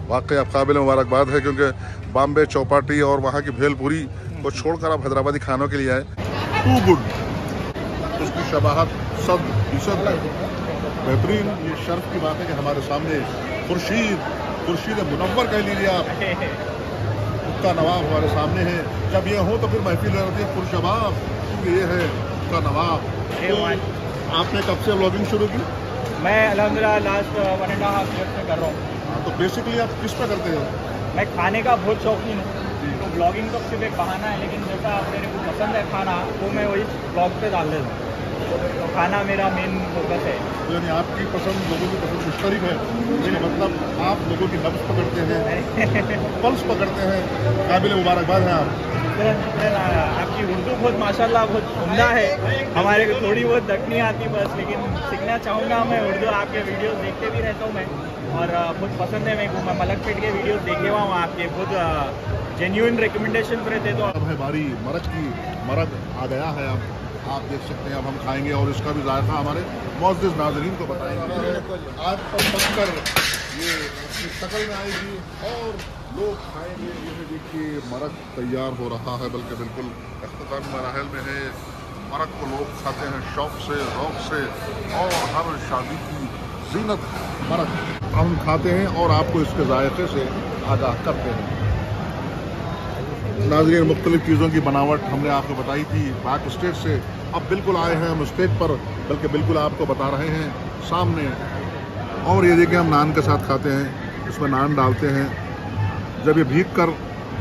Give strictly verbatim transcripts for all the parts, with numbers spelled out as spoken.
वाकई आप काबिल मुबारकबाद है, क्योंकि बॉम्बे चौपाटी और वहाँ की भेलपुरी को छोड़कर आप हैदराबादी खानों के लिए आए। टू गुड, उसकी शबाहत सद फीसद बेहतरीन। ये शर्फ की बात है कि हमारे सामने खुर्शीद खुर्शीद मुनव्वर कह लीजिए आप, उसका नवाब हमारे सामने है। जब ये हो तो फिर महफिल रहती है खुर्शबाब, क्योंकि ये है उसका नवाब। तो आपने कब से व्लॉगिंग शुरू की? मैं अल्हम्दुलिल्लाह last one and half year से कर रहा हूँ। तो बेसिकली आप किस पे करते हो? मैं खाने का बहुत शौकीन हूँ, तो ब्लॉगिंग तो सिर्फ एक बहाना है, लेकिन जैसा मेरे को पसंद है खाना वो मैं वही ब्लॉग पे डाल देता हूँ। तो खाना मेरा मेन फोकस है। तो यानी आपकी पसंद लोगों की पसंद मुश्तरक है, इसका मतलब आप लोगों की नब्ज़ पकड़ते हैं, पल्स पकड़ते हैं। काबिल मुबारकबाद हैं आप। आपकी उर्दू बहुत माशाल्लाह बहुत उम्दा है। हमारे को थोड़ी बहुत दखनी आती बस, लेकिन सीखना चाहूँगा मैं उर्दू। आपके वीडियोस देखते भी रहता हूँ मैं, और बहुत पसंद है मेरे को। मैं मलक पेट के वीडियोस देखे हुआ हूँ आपके, बहुत जेन्युइन रिकमेंडेशन रहते। तो अब है बारी मरक की। मरक आ गया है, अब आप देख सकते हैं। अब हम खाएंगे और इसका भी जायका हमारे मुअज़्ज़िज़ नाज़रीन को बताएंगे। आज पर पककर ये अपनी शक्ल में आएगी और लोग खाएंगे। ये देखिए मरक तैयार हो रहा है, बल्कि बिल्कुल इख्तितामी मराहिल में है। मरक को लोग खाते हैं शौक़ से, ज़ौक़ से, और हर शादी की ज़ीनत मरक हम खाते हैं और आपको इसके जायके से आगाह करते हैं। नाज़रीन, मुख्तलिफ़ चीज़ों की बनावट हमने आपको बताई थी पाक स्टेट से। अब बिल्कुल आए हैं हम स्टेट पर, बल्कि बिल्कुल आपको बता रहे हैं सामने। और ये देखिए हम नान के साथ खाते हैं, इसमें नान डालते हैं। जब ये भीग कर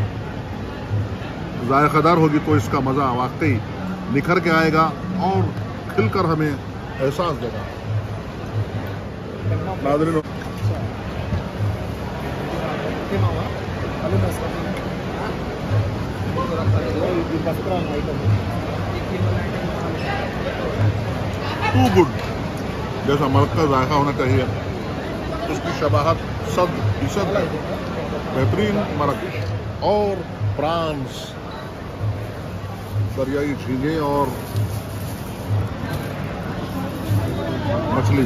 जायकादार होगी तो इसका मज़ा वाकई निखर के आएगा और खिलकर हमें एहसास देगा। नाज़रीन, टू गुड, जैसा मरक का जायका होना चाहिए, उसकी शबाहत सद फीसद बेहतरीन मरक। और प्रांस, दरियाई झींगे और मछली।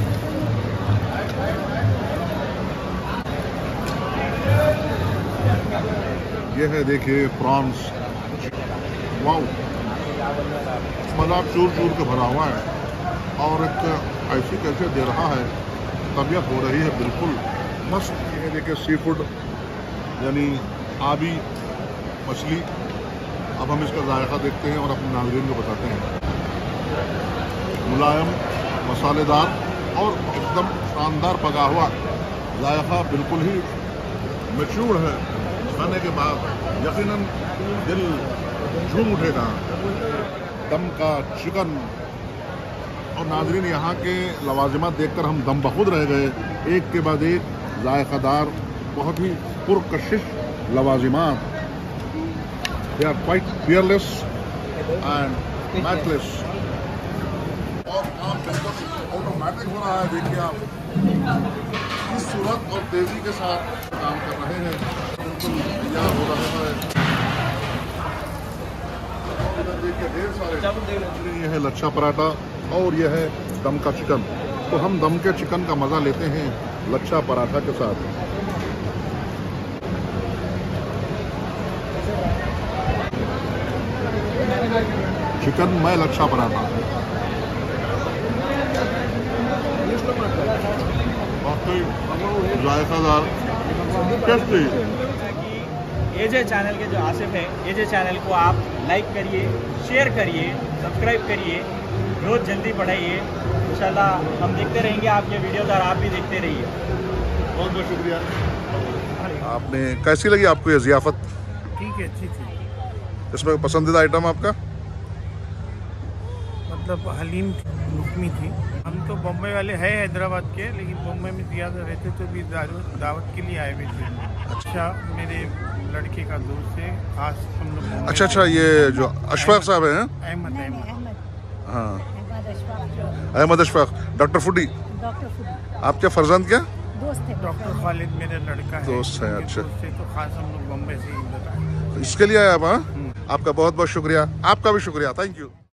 ये है देखिए प्रॉन्स। वाओ, मज़ा चूर चूर के भरा हुआ है और एक ऐसी कैसे दे रहा है, तबीयत हो रही है बिल्कुल मस्त। ये देखिए सी फूड यानी आबी मछली। अब हम इसका जायका देखते हैं और अपने नाज़रीन को बताते हैं। मुलायम, मसालेदार और एकदम शानदार पका हुआ। जायका बिल्कुल ही मैच्योर है। खाने के बाद यकीनन दिल झूम उठेगा। दम का चिकन। और नाज़रीन, यहाँ के लवाज़िमात देखकर हम दम बखुद रह गए, एक के बाद एक जायकादार, बहुत ही पुरकशिश लवाज़िमात। They are quite fearless and matchless. और काम बिल्कुल ऑटोमेटिक हो रहा है। देखिए आप किस सूरत और तेज़ी के साथ काम कर रहे हैं, बिल्कुल तैयार हो रहा है। देखिए ढेर सारे। ये है लच्छा पराठा और यह है दम का चिकन। तो हम दम के चिकन का मज़ा लेते हैं लच्छा पराठा के साथ। चिकन में लच्छा पराठा, जायकादार, टेस्टी। ये जे चैनल के जो आसिफ है, ये जे चैनल को आप लाइक करिए, शेयर करिए, सब्सक्राइब करिए, रोज़ जल्दी बढ़ाइए। इंशाल्लाह हम देखते रहेंगे आपके वीडियोज़ और आप भी देखते रहिए। बहुत बहुत शुक्रिया। आपने कैसी लगी आपको ये ज़ियाफ़त? ठीक है, अच्छी थी। इसमें पसंदीदा आइटम आपका? मतलब हलीम लुकमी थी। हम तो बम्बई वाले हैं हैदराबाद के, लेकिन बम्बई में ज़्यादा रहते तो भी दावत के लिए आए हुए थे। अच्छा, मेरे लड़के का दोस्त है खास, हम लोग। अच्छा अच्छा, ये जो अशफाक साहब हैं? अहमद अहमद हाँ, Ahmad Ashfaq, doctor foodie. Doctor foodie आपके फर्जंद क्या दोस्त है? डॉक्टर खालिद मेरा लड़का है, दोस्त है। अच्छा, तो खास हम लोग बम्बई से ही बताए, इसके लिए आए आप? हाँ, आपका बहुत बहुत शुक्रिया। आपका भी शुक्रिया, थैंक यू।